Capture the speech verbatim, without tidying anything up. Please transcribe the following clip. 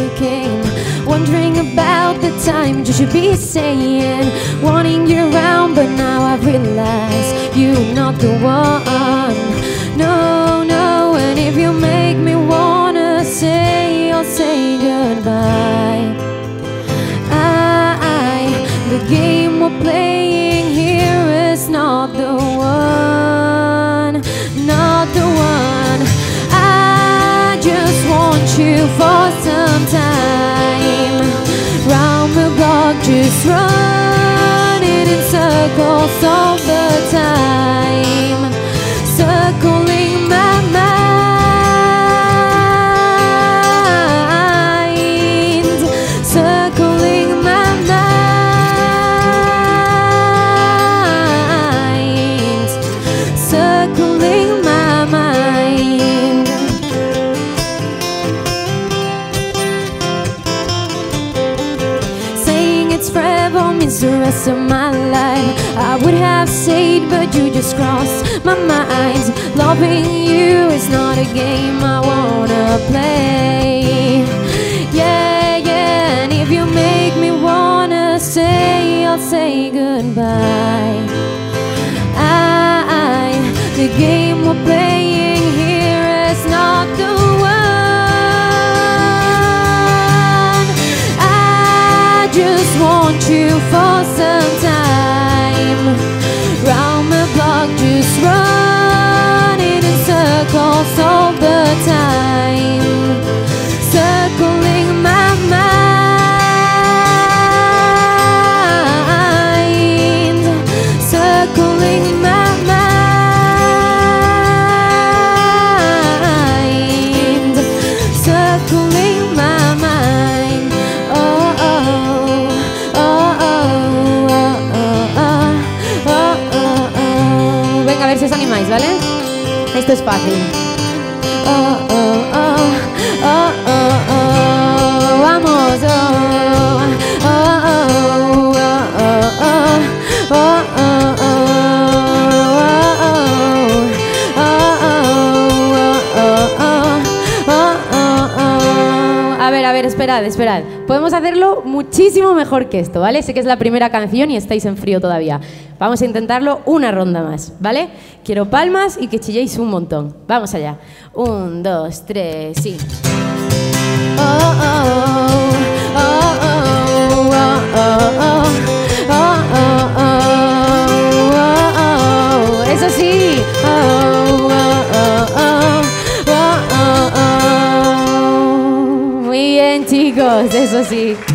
came. Wondering about the times you should be saying, wanting you around, but now I realize you're not the one. No, no, and if you make me wanna say, I'll say goodbye. I, the game we're playing here is not the one, not the one. I just want you for some time, round the block, just running in circles all the time, circling my mind, circling my mind, circling my mind. Saying it's forever means the rest of my life. I would have said, but you just crossed my mind. Loving you is not a game I wanna play. Yeah, yeah, and if you make me wanna say, I'll say goodbye. I, the game we're playing here is not the one. I just want you for some time, round the block, just running in circles all the time, circling my mind, circling my mind, circling my mind. Oh, oh, oh, oh, oh, oh, oh, oh, oh. Venga, a ver si os animáis, ¿vale? Esto es fácil. Oh, oh, oh, oh, oh, oh. Vamos. Oh, oh, oh, oh, oh, oh, oh, oh, oh. A ver, a ver, esperad, esperad. Podemos hacerlo muchísimo mejor que esto, ¿vale? Sé que es la primera canción y estáis en frío todavía. Vamos a intentarlo una ronda más, ¿vale? Quiero palmas y que chilléis un montón. Vamos allá. Un, dos, tres, sí. Oh, oh, oh, oh, oh, oh, oh, oh, oh. Eso sí. Oh, oh, oh, oh, oh, oh. Muy bien, chicos, eso sí.